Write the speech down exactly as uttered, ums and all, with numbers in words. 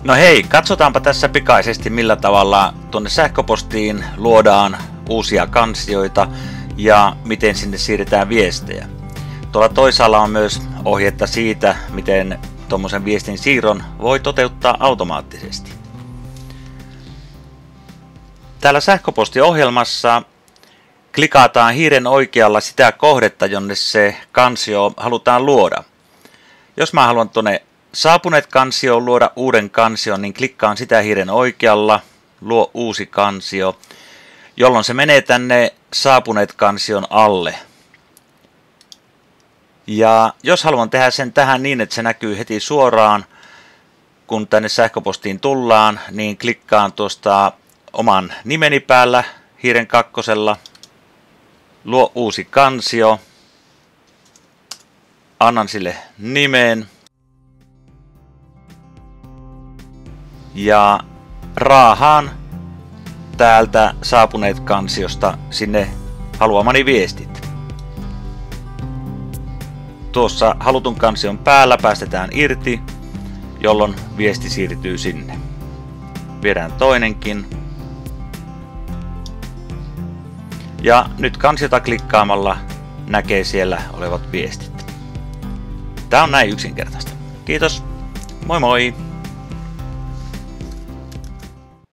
No hei, katsotaanpa tässä pikaisesti millä tavalla tuonne sähköpostiin luodaan uusia kansioita ja miten sinne siirretään viestejä. Tuolla toisaalla on myös ohjetta siitä, miten tuommoisen viestin siirron voi toteuttaa automaattisesti. Täällä sähköpostiohjelmassa klikataan hiiren oikealla sitä kohdetta, jonne se kansio halutaan luoda. Jos mä haluan tuonne saapuneet kansioon luoda uuden kansion, niin klikkaan sitä hiiren oikealla, luo uusi kansio, jolloin se menee tänne saapuneet kansion alle. Ja jos haluan tehdä sen tähän niin, että se näkyy heti suoraan, kun tänne sähköpostiin tullaan, niin klikkaan tuosta oman nimeni päällä hiiren kakkosella, luo uusi kansio, annan sille nimen ja raahaan täältä saapuneet kansiosta sinne haluamani viestit. Tuossa halutun kansion päällä päästetään irti, jolloin viesti siirtyy sinne. Viedään toinenkin. Ja nyt kansiota klikkaamalla näkee siellä olevat viestit. Tää on näin yksinkertaista. Kiitos. Moi moi!